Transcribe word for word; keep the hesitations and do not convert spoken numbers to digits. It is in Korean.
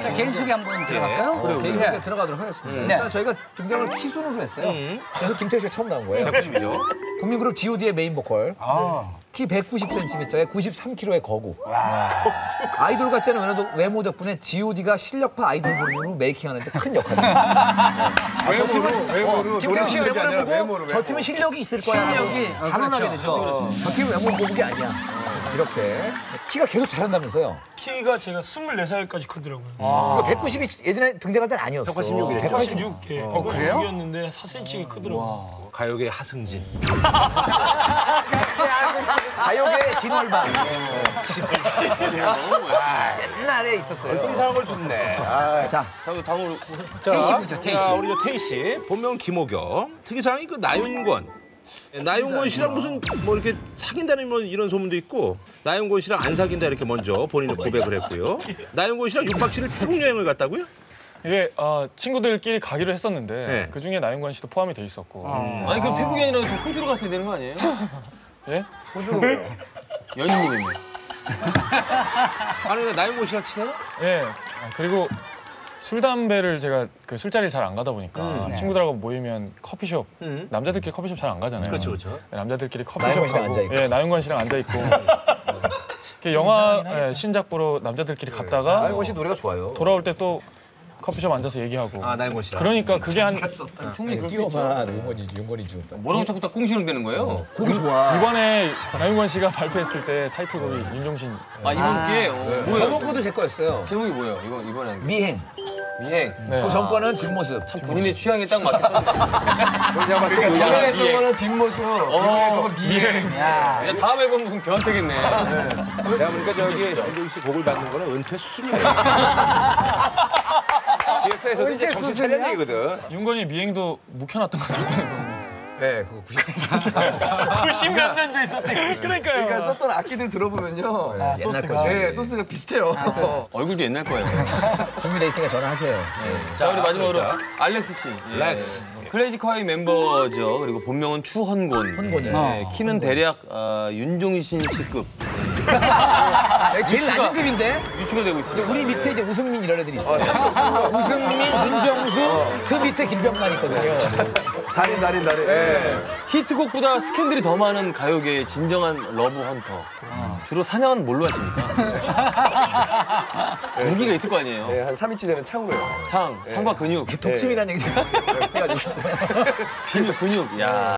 자, 개인 소개 한번 들어갈까요? 어, 개인 네. 소개 들어가도록 하겠습니다. 네. 일단 저희가 등장을 키 순으로 했어요. 음. 그래서 김태희 씨가 처음 나온 거예요. 백구십이죠. 국민그룹 지 오 디의 메인 보컬. 아. 키 백구십 센티미터에 구십삼 킬로그램의 거구. 아이돌 같지 않은 외모, 외모 덕분에 지 오 디가 실력파 아이돌 그룹으로 메이킹하는데 큰 역할입니다. 외모로, 외모로. 김태희 씨 노래하는 게 외모를 아니라 보고 외모로, 저 외모. 팀은 실력이 있을 거야. 실력이, 어, 단언하게 그렇죠. 되죠. 저 팀은 외모를 보는 게 아니야. 이렇게. 키가 계속 자란다면서요. 키가 제가 스물네 살까지 크더라고요. 아. 백구십이 예전에 등장할 때는 아니었어. 백팔십육 이랬죠. 백팔십육, 예. 백팔십육이었는데 사 센티미터가 크더라고요. 가요계 하승진. 가요계 진월반. 아, 옛날에 있었어요. 또 이상한 걸 줬네. 아, 자, 다음으로. 태희 씨부터, 태희 씨. 자, 우리 저 태희 씨. 본명 김호경. 특이사항이 그 나윤권. 나윤권 씨랑 무슨 뭐 이렇게 사귄다는 뭐 이런 소문도 있고 나윤권 씨랑 안 사귄다 이렇게 먼저 본인은 고백을 했고요. 나윤권 씨랑 육 박 칠 일 태국 여행을 갔다고요? 이게 어, 친구들끼리 가기로 했었는데 네. 그 중에 나윤관 씨도 포함이 돼 있었고. 아니 그럼 태국이 아니라 저 호주로 갔어야 되는 거 아니에요? 예? 연인님이면. 아니 근데 나윤권 씨랑 친해요? 예. 아, 그리고 술 담배를 제가 그 술자리를 잘 안 가다 보니까 친구들하고 모이면 커피숍 음. 남자들끼리 커피숍 잘 안 가잖아요. 그렇죠, 그렇죠. 네, 남자들끼리 나윤관 커피숍 씨랑 가고, 앉아있고. 예, 나윤관 씨랑 앉아 있고. 영화 예, 신작 보러 남자들끼리 갔다가 나윤권 씨 노래가 좋아요. 돌아올 때 또 커피숍 앉아서 얘기하고. 아 나윤권 씨랑. 그러니까 그게 한 충분히 그럴 수 있죠. 뛰어만 응원이 윤건이 준. 뭐라고 자꾸 딱 꿍시렁대는 거예요? 곡이 좋아. 이번에 나윤관 씨가 발표했을 때 타이틀곡이 윤종신. 아 이번 게 어, 뭐예요? 저번 거도 제 거였어요. 제목이 뭐예요? 이번 이번에 한 게. 미행. 미행. 네. 그 전 거는 뒷모습. 참 본인의 취향에 딱 맞게 썼는데. 그러니까 전에 했던 거는 뒷모습. 이번에 했던 건 미행. 야. 야, 다음 앨범 무슨 변태겠네. 제가 보니까 저기 윤종신 씨 곡을 받는 거는 은퇴 수준이에요. 기획사에서도 이제 정신 차려야 되거든. 윤건이 미행도 묵혀놨던 거죠. 네, 그거 구십. 구십 몇 년도 있었대. 그러니까요. 그러니까 썼던 악기들 들어보면요. 아, 옛날 소스가. 거죠. 네, 소스가 비슷해요. 얼굴도 옛날 거예요. 준비돼 있으니까 전화하세요. 자 우리 마지막으로 알렉스 씨. 예. 렉스. 클래식 화이 멤버죠. 그리고 본명은 추헌곤. 헌곤이요. 네, 키는 대략 어, 윤종신 씨급 네, 제일 낮은 급인데 유추가 되고 있어요. 우리 밑에 이제 우승민 이런 애들이 있어요. 우승민, 윤정수, 그 밑에 김병만 있거든요. 달인, 달인, 달인. 히트곡보다 스캔들이 더 많은 가요계의 진정한 러브 헌터. 주로 사냥은 뭘로 하십니까? 무기가 있을 거 아니에요. 네, 한 삼 인치 되는 창고요. 창, 창과 근육. 독침이라는 얘기 해가지고. 근육, 근육. 야.